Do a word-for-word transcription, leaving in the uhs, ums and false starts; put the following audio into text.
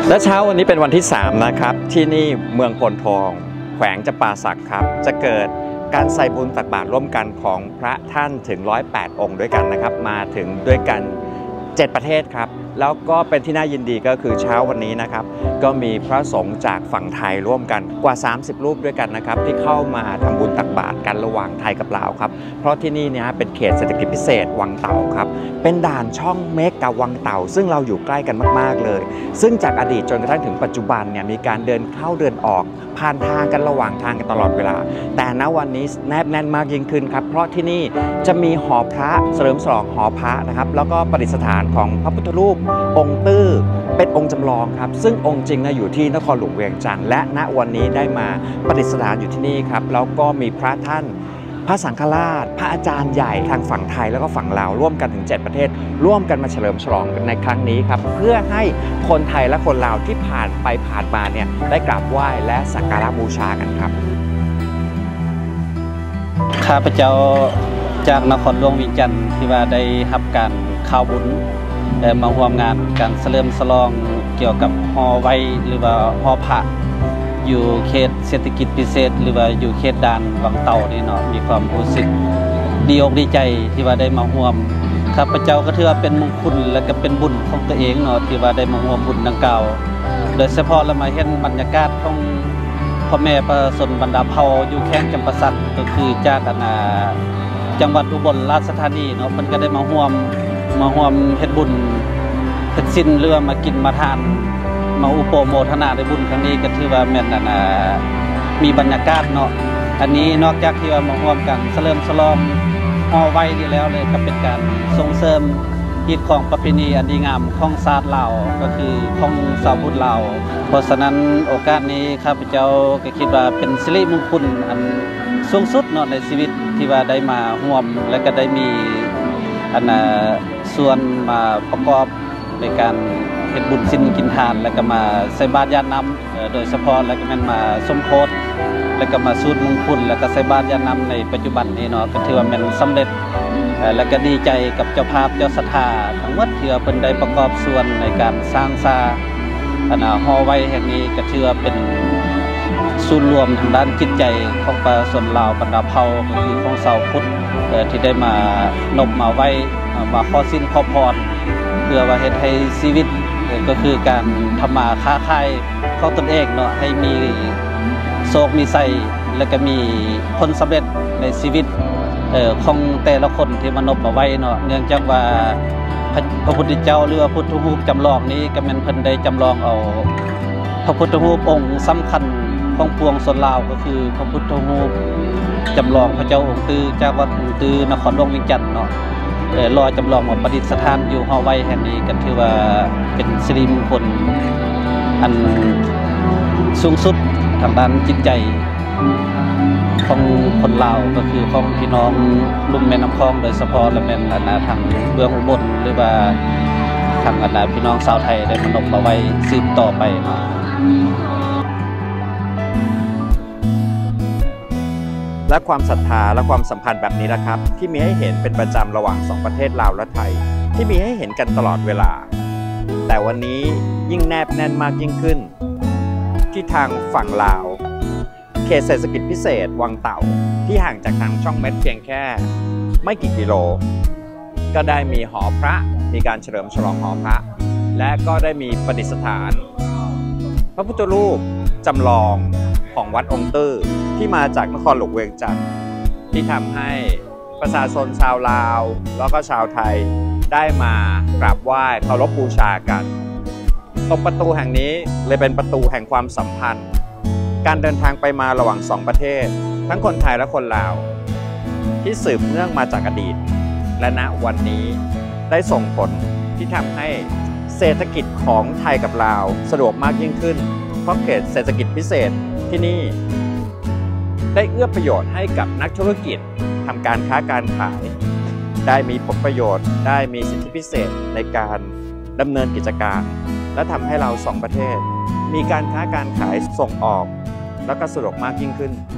และเช้าวันนี้เป็นวันที่สามนะครับที่นี่เมืองพลทองแขวงจำปาสักครับจะเกิดการใส่บุญตักบาตรร่วมกันของพระท่านถึงหนึ่งร้อยแปดองค์ด้วยกันนะครับมาถึงด้วยกันเจ็ดประเทศครับแล้วก็เป็นที่น่ายินดีก็คือเช้าวันนี้นะครับก็มีพระสงฆ์จากฝั่งไทยร่วมกันกว่าสามสิบรูปด้วยกันนะครับที่เข้ามาทำบุญตักบาตรกันระหว่างไทยกับลาวครับเพราะที่นี่เนี่ยเป็นเขตเศรษฐกิจพิเศษวังเต่าครับเป็นด่านช่องเมกกับวังเต่าซึ่งเราอยู่ใกล้กันมากๆเลยซึ่งจากอดีตจนกระทั่งถึงปัจจุบันเนี่ยมีการเดินเข้าเดินออกผ่านทางกันระหว่างทางกันตลอดเวลาแต่ณวันนี้แนบแน่นมากยิ่งขึ้นครับเพราะที่นี่จะมีหอพระเฉลิมฉลองหอพระนะครับแล้วก็ประดิษฐานของพระพุทธรูปองค์ตื้อเป็นองค์จำลองครับซึ่งองค์จริงนะอยู่ที่นครหลวงเวียงจันทร์และณวันนี้ได้มาประดิษฐานอยู่ที่นี่ครับแล้วก็มีพระท่านพระสังฆราชพระอาจารย์ใหญ่ทางฝั่งไทยแล้วก็ฝั่งลาวร่วมกันถึงเจ็ดประเทศร่วมกันมาเฉลิมฉลองในครั้งนี้ครับเพื่อให้คนไทยและคนลาวที่ผ่านไปผ่านมาเนี่ยได้กราบไหว้และสักการะบูชากันครับข้าพเจ้าจากนครหลวงเวียงจันทร์ที่ว่าได้รับการข่าวบุญมาร่วมงานการเฉลิมฉลองเกี่ยวกับหอไว้หรือว่าหอพระอยู่เขตเศรษฐกิจพิเศษหรือว่าอยู่เขตด่านวังเต่านี่เนาะมีความรู้สึกดีอกดีใจที่ว่าได้มาร่วมข้าพเจ้าก็ถือว่าเป็นมงคลและก็เป็นบุญของตัวเองเนาะที่ว่าได้มาร่วมบุญดังกล่าวโดยเฉพาะเรามาเห็นบรรยากาศของพ่อแม่ประชาชนบรรดาเผ่าอยู่แข้งจำปาสักก็คือจากจังหวัดอุบลราชธานีเนาะเพิ่นก็ได้มาร่วมมาร่วมเฮ็ดบุญเฮ็ดศีลหรือว่ามากินมาทานมาอุปโภคนาในบุญครั้งนี้ก็ถือว่าแม่นอันมีบรรยากาศเนาะอันนี้นอกจากที่ว่ามาร่วมกันเฉลิมฉลองฮอไว้นี่แล้วเลยก็เป็นการส่งเสริมกิจของประเพณีอันดีงามของชาติลาวก็คือของชาวพุทธลาวเพราะฉะนั้นโอกาสนี้ข้าพเจ้าก็คิดว่าเป็นสิริมงคลอันสูงสุดเนาะในชีวิตที่ว่าได้มาร่วมและก็ได้มีอันส่วนมาประกอบในการเฮ็ดบุญศีลกินทานแล้วก็มาใส่บาตรญาตินำโดยเฉพาะแล้วก็แม่นมาสมโพธิแล้วก็มาสูตรมงคลแล้วก็ใส่บาตรญาตินำในปัจจุบันนี้เนาะก็ถือว่าแม่นสำเร็จแล้วก็ดีใจกับเจ้าภาพเจ้าศรัทธาทั้งหมดที่เพิ่นได้ประกอบส่วนในการสร้างสาอันหอไว้แห่งนี้ก็ถือว่าเป็นศูนย์รวมทางด้านจิตใจของประชาชนลาวบรรดาเผ่าก็คือของชาวพุทธที่ได้มานบมาไว้มาขอศีลขอพรเพื่อว่าเฮ็ดให้ชีวิตก็คือการทำมาค้าขายของตนเองเนาะให้มีโชคมีชัยและก็มีผลสำเร็จในชีวิตของแต่ละคนที่มานบมาไว้เนาะเนื่องจากว่าพระพุทธเจ้าหรือว่าพุทธรูปจำลองนี้ก็แม่นเพิ่นได้จำลองเอาพระพุทธรูปองค์สำคัญของปวงชนลาวก็คือพระพุทธรูปจำลองพระเจ้าองค์ตื้อจากวัดองค์ตื้อนครหลวงเวียงจันทร์เนาะรอจำลองมาประดิษฐานอยู่หอไว้แห่งนี้ก็ถือว่าเป็นสิริมงคลอันสูงสุดทางด้านจิตใจของคนลาวก็คือของพี่น้องลุ่มแม่น้ำคลองโดยเฉพาะและแม่นนะทางเมืองอุบลหรือว่าทางอันพี่น้องชาวไทยได้มานบมาไว้สืบต่อไปเนาะและความศรัทธาและความสัมพันธ์แบบนี้นะครับที่มีให้เห็นเป็นประจำระหว่างสองประเทศลาวและไทยที่มีให้เห็นกันตลอดเวลาแต่วันนี้ยิ่งแนบแน่นมากยิ่งขึ้นที่ทางฝั่งลาวเขตเศรษฐกิจพิเศษวังเต่าที่ห่างจากทางช่องเม็ดเพียงแค่ไม่กี่กิโลก็ได้มีหอพระมีการเฉลิมฉลองหอพระและก็ได้มีประดิษฐานพระพุทธรูปจำลองของวัดองค์ตื้อที่มาจากนครหลวงเวียงจันทร์ที่ทำให้ประชาชนชาวลาวแล้วก็ชาวไทยได้มากราบไหว้เคารพบูชากันตรงประตูแห่งนี้เลยเป็นประตูแห่งความสัมพันธ์การเดินทางไปมาระหว่างสองประเทศทั้งคนไทยและคนลาวที่สืบเนื่องมาจากอดีตและณวันนี้ได้ส่งผลที่ทำให้เศรษฐกิจของไทยกับลาวสะดวกมากยิ่งขึ้นเพราะเขตเศรษฐกิจพิเศษที่นี่ได้เอื้อประโยชน์ให้กับนักธุรกิจทำการค้าการขายได้มีผลประโยชน์ได้มีสิทธิพิเศษในการดำเนินกิจการและทำให้เราสองประเทศมีการค้าการขายส่งออกและก็สะดวกมากยิ่งขึ้น